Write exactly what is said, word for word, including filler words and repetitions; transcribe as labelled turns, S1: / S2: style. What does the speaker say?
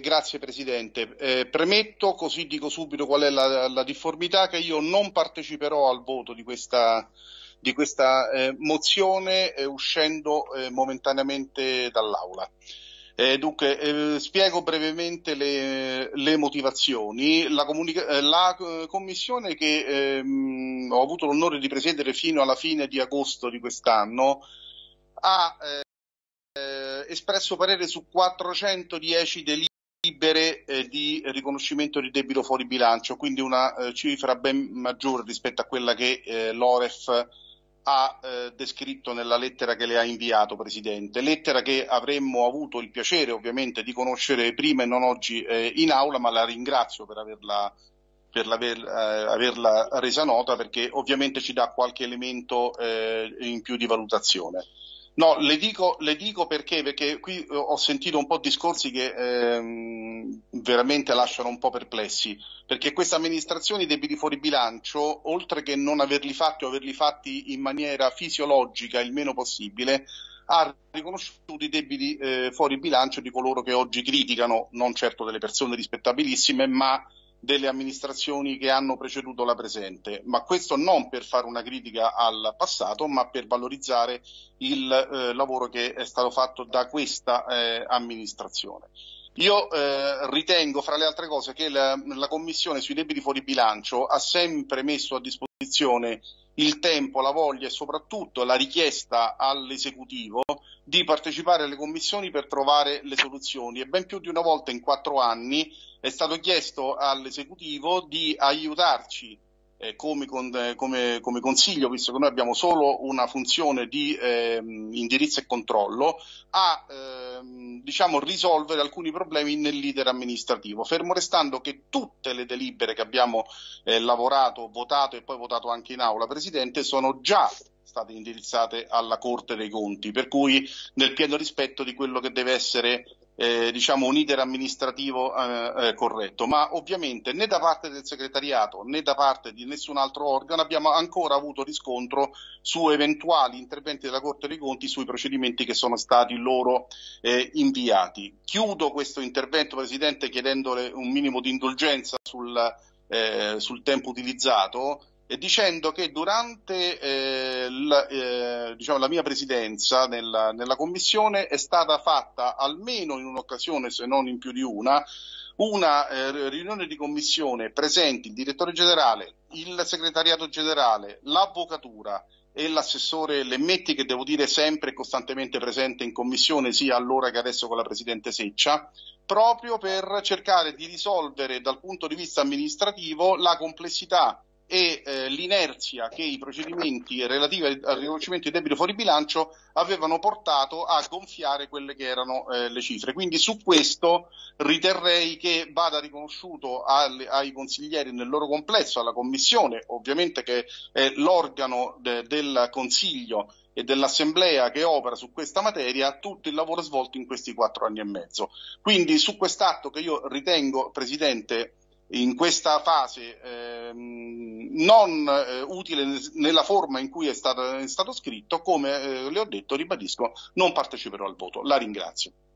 S1: grazie Presidente. Eh, premetto, così dico subito qual è la, la difformità, che io non parteciperò al voto di questa, di questa eh, mozione eh, uscendo eh, momentaneamente dall'Aula. Eh, dunque, eh, spiego brevemente le, le motivazioni. La, comunica- eh, la eh, commissione che ehm, ho avuto l'onore di presiedere fino alla fine di agosto di quest'anno ha eh, espresso parere su quattrocentodieci delibere eh, di riconoscimento di debito fuori bilancio, quindi una eh, cifra ben maggiore rispetto a quella che eh, l'O R E F ha eh, descritto nella lettera che le ha inviato, Presidente. Lettera che avremmo avuto il piacere ovviamente di conoscere prima e non oggi eh, in aula, ma la ringrazio per averla, per aver, eh, averla resa nota, perché ovviamente ci dà qualche elemento eh, in più di valutazione. No, le dico, le dico perché, perché qui ho sentito un po' discorsi che ehm, veramente lasciano un po' perplessi, perché questa amministrazione i debiti fuori bilancio, oltre che non averli fatti o averli fatti in maniera fisiologica il meno possibile, ha riconosciuto i debiti eh, fuori bilancio di coloro che oggi criticano, non certo delle persone rispettabilissime, ma delle amministrazioni che hanno preceduto la presente, ma questo non per fare una critica al passato, ma per valorizzare il eh, lavoro che è stato fatto da questa eh, amministrazione. Io eh, ritengo, fra le altre cose, che la, la Commissione sui debiti fuori bilancio ha sempre messo a disposizione il tempo, la voglia e soprattutto la richiesta all'esecutivo di partecipare alle commissioni per trovare le soluzioni, e ben più di una volta in quattro anni è stato chiesto all'esecutivo di aiutarci eh, come, con, eh, come, come consiglio, visto che noi abbiamo solo una funzione di eh, indirizzo e controllo, a ehm, diciamo risolvere alcuni problemi nell'iter amministrativo, fermo restando che tutte le delibere che abbiamo eh, lavorato, votato e poi votato anche in aula, Presidente, sono già state indirizzate alla Corte dei Conti, per cui nel pieno rispetto di quello che deve essere eh, diciamo un iter amministrativo eh, eh, corretto, ma ovviamente né da parte del segretariato né da parte di nessun altro organo abbiamo ancora avuto riscontro su eventuali interventi della Corte dei Conti sui procedimenti che sono stati loro eh, inviati. Chiudo questo intervento, Presidente, chiedendole un minimo di indulgenza sul, eh, sul tempo utilizzato, e dicendo che durante eh, la, eh, diciamo, la mia presidenza nella, nella Commissione è stata fatta almeno in un'occasione, se non in più di una, una eh, riunione di commissione presenti il direttore generale, il segretariato generale, l'avvocatura e l'assessore Lemmetti, che devo dire sempre e costantemente presente in commissione, sia allora che adesso con la Presidente Seccia, proprio per cercare di risolvere dal punto di vista amministrativo la complessità e eh, l'inerzia che i procedimenti relativi al riconoscimento di debito fuori bilancio avevano portato a gonfiare quelle che erano eh, le cifre. Quindi su questo riterrei che vada riconosciuto alle, ai consiglieri nel loro complesso, alla Commissione, ovviamente che è l'organo de, del Consiglio e dell'Assemblea che opera su questa materia, tutto il lavoro svolto in questi quattro anni e mezzo. Quindi su quest'atto, che io ritengo, Presidente, in questa fase ehm, non eh, utile nella forma in cui è stato, è stato scritto, come eh, le ho detto, ribadisco, non parteciperò al voto. La ringrazio.